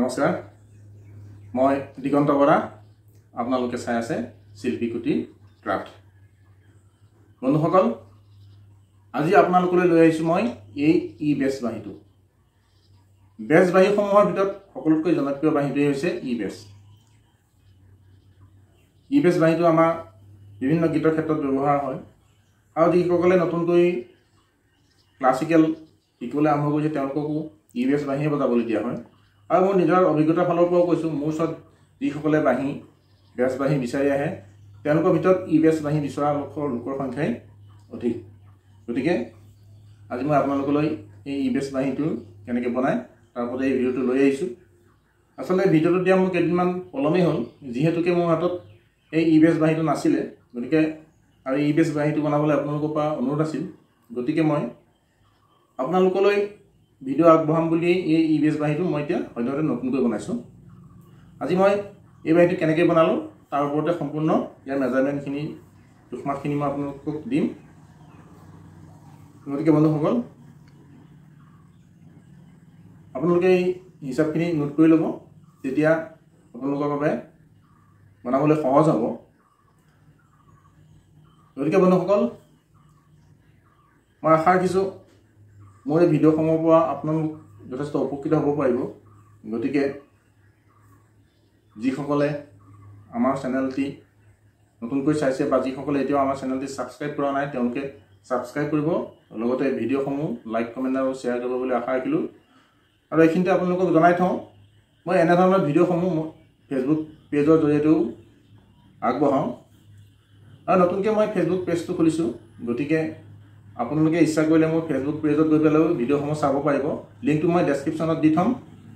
নমস্কাৰ মই দিগন্ত বৰা আপোনালোকে চাই আছে শিল্পীকুটি ক্ৰাফ্ট বন্ধুসকল আজি আপোনালোকলৈ লৈ আহিছো মই এই বেছ বাহিটো বেছ বাহিসমূহৰ ভিতৰত সকলোতকৈ জনপ্ৰিয় বাহিটোই হৈছে ই বেছ বাহিটো আমাৰ বিভিন্ন গীতৰ ক্ষেত্ৰত ব্যৱহাৰ হয় আৰু যিসকলে নতুনকৈ ক্লাছিকেল শিকিবলৈ আৰম্ভ কৰিছে তেওঁলোককো ই বেছ বাহিয়ে বজাবলৈ দিয়া হয় আৰু মোৰ নিজৰ অভিজ্ঞতাৰ ফালৰ পৰাও কৈছো মোৰ ওচৰত যিসকলে বেছ বাহি বিচাৰি আহে তেওঁলোকৰ ভিতৰত ই বেছ বাহি বিচৰা লোকৰ সংখ্যাই অধিক গতিকে আজি মই আপোনালোকলৈ এই ই বেছ বাহিটো কেনেকৈ বনায় তাৰ ওপৰত এই ভিডিঅ'টো লৈ আহিছো আসলে ভিডিঅ'টো দিয়া মোৰ কেইদিনমান পলমেই হ'ল যিহেতুকে মোৰ হাতত এই ই বেছ বাহিটো নাছিলে গতিকে আৰু ই বেছ বাহিটো বনাবলৈ আপোনালোকৰ পৰা অনুৰোধ আছিল গতিকে মই আপোনালোকলৈ ভিডিঅ' আগবঢ়াম বুলি এই ই বেছ বাহিটো মই এতিয়া সদ্যহতে নতুনকৈ বনাইছো আজি মই এই বাহিটো কেনেকৈ বনালো তাৰ ওপৰতে সম্পূৰ্ণ ইয়াৰ মেজাৰমেণ্টখিনি জোখমাখখিনি মই আপোনালোকক দিম গতিকে বন্ধুসকল আপোনালোকে এই হিচাপখিনি নোট কৰি ল'ব তেতিয়া আপোনালোকৰ বাবে বনাবলৈ সহজ হ'ব গতিকে বন্ধুসকল মই আশা ৰাখিছোঁ মোৰ এই ভিডিঅ'সমূহৰ পৰা আপোনালোক যথেষ্ট উপকৃত হ'ব পাৰিব গতিকে যিসকলে আমাৰ চেনেলটি নতুনকৈ চাইছে বা যিসকলে এতিয়াও আমাৰ চেনেলটি ছাবস্ক্ৰাইব কৰা নাই তেওঁলোকে ছাবস্ক্ৰাইব কৰিব লগতে ভিডিঅ'সমূহ লাইক কমেণ্ট আৰু শ্বেয়াৰ কৰিব বুলি আশা ৰাখিলোঁ আৰু এইখিনিতে আপোনালোকক জনাই থওঁ মই এনেধৰণৰ ভিডিঅ'সমূহ ফেচবুক পেজৰ জৰিয়তেও আগবঢ়াওঁ আৰু নতুনকৈ মই ফেচবুক পেজটো খুলিছোঁ গতিকে আপোনালোকে ইচ্ছা কৰিলে মোৰ ফেচবুক পেজত গৈ পেলাইও ভিডিঅ'সমূহ চাব পাৰিব লিংকটো মই ডেছক্ৰিপশ্যনত দি থ'ম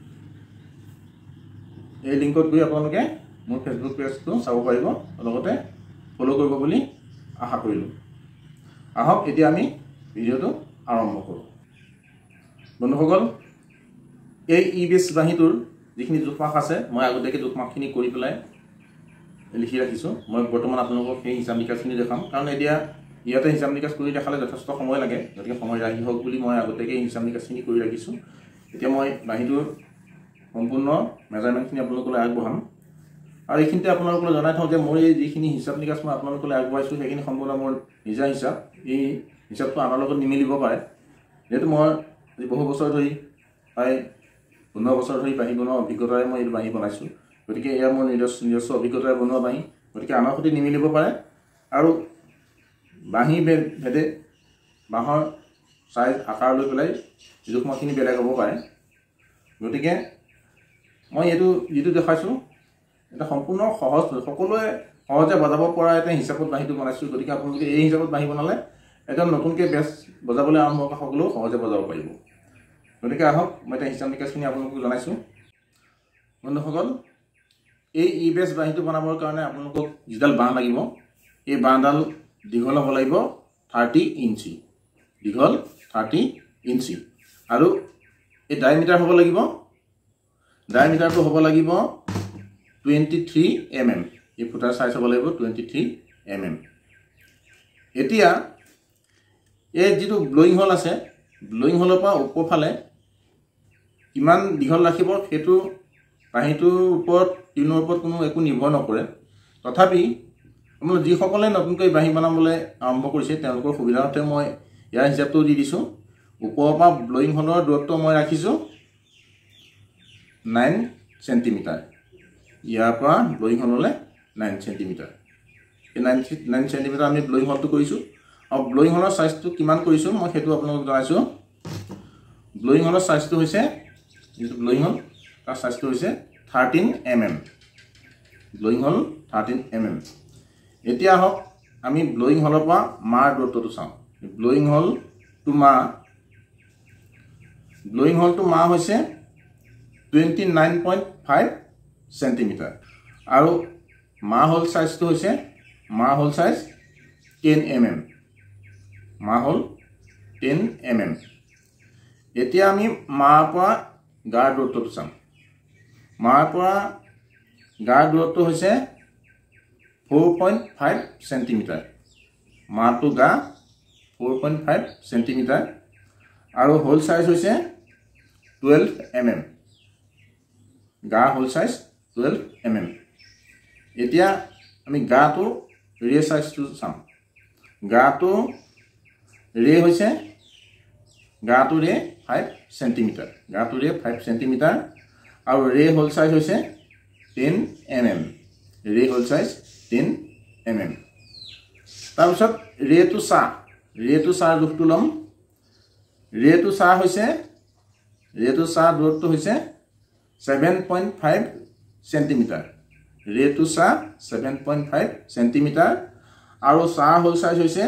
এই লিংকত গৈ আপোনালোকে মোৰ ফেচবুক পেজটো চাব পাৰিব লগতে ফ'ল' কৰিব বুলি আশা কৰিলোঁ আহক এতিয়া আমি ভিডিঅ'টো আৰম্ভ কৰোঁ বন্ধুসকল এই ই বেছ বাহিটোৰ যিখিনি জোখমাখ আছে মই আগতীয়াকৈ জোখমাখখিনি কৰি পেলাই লিখি ৰাখিছোঁ মই বৰ্তমান আপোনালোকক সেই হিচাপ নিকাচখিনি দেখাম কাৰণ এতিয়া ইয়াতে হিচাপ নিকাচ কৰি দেখালে যথেষ্ট সময় লাগে গতিকে সময় ৰাহি হওক বুলি মই আগতীয়াকৈ হিচাপ নিকাচখিনি কৰি ৰাখিছোঁ এতিয়া মই বাহিটোৰ সম্পূৰ্ণ মেজাৰমেণ্টখিনি আপোনালোকলৈ আগবঢ়াম আৰু এইখিনিতে আপোনালোকলৈ জনাই থওঁ যে মোৰ এই যিখিনি হিচাপ নিকাচ মই আপোনালোকলৈ আগবঢ়াইছোঁ সেইখিনি সম্পূৰ্ণ মোৰ নিজা হিচাপ এই হিচাপটো আনৰ লগত নিমিলিব পাৰে যিহেতু মই আজি বহু বছৰ ধৰি প্ৰায় 15 বছৰ ধৰি বাহি বনোৱা অভিজ্ঞতাৰে মই এই বাহি বনাইছোঁ গতিকে এয়া মোৰ নিজস্ব অভিজ্ঞতাৰে বনোৱা বাহি গতিকে আনৰ সৈতে নিমিলিব পাৰে আৰু বাহি ভেদে বাঁহৰ চাইজ আকাৰ লৈ পেলাই জোখমাখখিনি বেলেগ হ'ব পাৰে গতিকে মই এইটো যিটো দেখাইছোঁ এটা সম্পূৰ্ণ সহজ সকলোৱে সহজে বজাব পৰা এটা হিচাপত বাহিটো বনাইছোঁ গতিকে আপোনালোকে এই হিচাপত বাহি বনালে এজন নতুনকৈ বেছ বজাবলৈ আৰম্ভ কৰা সকলেও সহজে বজাব পাৰিব গতিকে আহক মই এতিয়া হিচাপ নিকাচখিনি আপোনালোকক জনাইছোঁ বন্ধুসকল এই ই বেছ বাহিটো বনাবৰ কাৰণে আপোনালোকক যিডাল বাঁহ লাগিব এই বাঁহডাল দীঘল হ'ব লাগিব 30 ইঞ্চি দীঘল 30 ইঞ্চি আৰু এই ডায়মিটাৰ হ'ব লাগিব ডায়মিটাৰটো হ'ব লাগিব 23 mm এই ফুটাৰ চাইজ হ'ব লাগিব 23 mm এতিয়া এই যিটো ব্লয়িং হল আছে ব্লয়িং হলৰ পৰা ওপৰফালে কিমান দীঘল ৰাখিব সেইটো বাহিটোৰ ওপৰত টিউনৰ ওপৰত কোনো একো নিৰ্ভৰ নকৰে তথাপি আপোনালোক যিসকলে নতুনকৈ বাহি বনাবলৈ আৰম্ভ কৰিছে তেওঁলোকৰ সুবিধাৰ্থে মই ইয়াৰ হিচাপটো দি দিছোঁ ওপৰৰ পৰা ব্লয়িং হলৰ দূৰত্ব মই ৰাখিছোঁ 9 চেণ্টিমিটাৰ ইয়াৰ পৰা ব্লয়িং হললৈ 9 চেণ্টিমিটাৰ এই 9 চেণ্টিমিটাৰ আমি ব্লয়িং হলটো কৰিছোঁ আৰু ব্লয়িং হলৰ চাইজটো কিমান কৰিছোঁ মই সেইটো আপোনালোকক জনাইছোঁ ব্লয়িং হলৰ চাইজটো হৈছে যিটো ব্লয়িং হল তাৰ চাইজটো হৈছে 13 mm ব্লয়িং হল 13 mm এতিয়া আহক আমি ব্লয়িং হলৰ পৰা মাৰ দূৰত্বটো চাওঁ ব্লয়িং হল টু মা হৈছে 29.5 চেণ্টিমিটাৰ আৰু মা হল চাইজটো হৈছে মা হল চাইজ 10 mm মা হল 10 mm এতিয়া আমি মাৰ পৰা গাৰ দূৰত্বটো চাম মাৰ পৰা গাৰ দূৰত্ব হৈছে 4.5 চেণ্টিমিটাৰ মাটো গা 4.5 চেণ্টিমিটাৰ আৰু হোল চাইজ হৈছে 12 mm গাৰ হোল সাইজ 12 mm এতিয়া আমি গাটো ৰে সাইজটো চাম গাটো ৰে হৈছে গাটো ৰে 5 cm গাটো ৰে 5 cm আৰু ৰে হোল সাইজ হৈছে 10 mm ৰে হোল সাইজ 10 mm তাৰপিছত ৰেটো চাৰ জোখটো লম ৰেটো চাৰ দূৰত্ব হৈছে 7.5 cm ৰেটো চাৰ 7.5 cm আৰু চাৰ হোল সাইজ হৈছে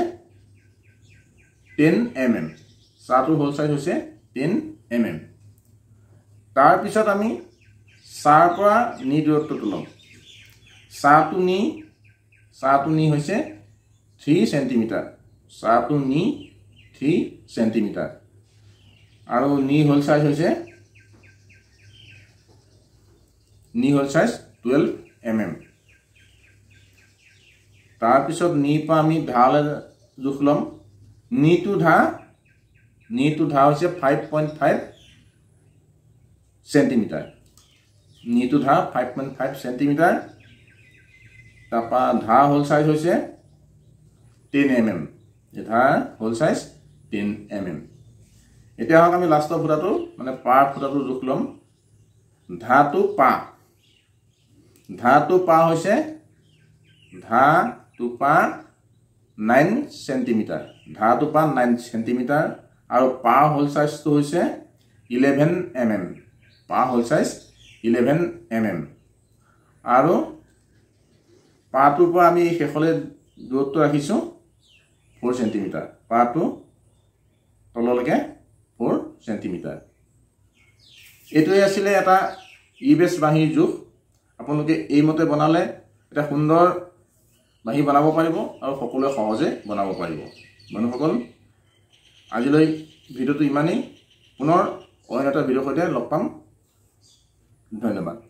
10 mm চাৰটো হোল সাইজ হৈছে 10 mm তাৰ পিছত আমি চাৰ পৰা নি দূৰত্বটো লম চাৰটো নি হৈছে 3 cm চাৰটো নি 3 cm আৰু নি হোল সাইজ হৈছে 12 mm তাৰ পিছত নি পা আমি ঢালে জোখ লম নিটো ধা হৈছে 5.5 cm নিটো ধা 5.5 cm তাপা ধা হোল সাইজ হৈছে 10 mm ধা হোল সাইজ 10 mm এতিয়া হক আমি লাষ্টৰ ফুটাটো মানে পাৰ ফুটাটো জোখ লম ধাটো পা হৈছে ধাটো পা 9 cm ধাটো পা 9 cm আৰু পা হোল সাইজটো হৈছে 11 mm পা হোল সাইজ 11 mm আৰু পাটো পা আমি হেখলে দূৰত্ব ৰাখিছো 4 cm পাটো তললৈকে 4 cm এটোই আছিল এটা ইবেস বাহিৰ জোখ আপোনালোকে এই মতে বনালে এটা সুন্দৰ বাহি বনাব পাৰিব আৰু সকলোৱে সহজে বনাব পাৰিব বন্ধুসকল আজিলৈ ভিডিওটো ইমানেই পুনৰ অন্য এটা ভিডিওৰ সৈতে লগ পাম ধন্যবাদ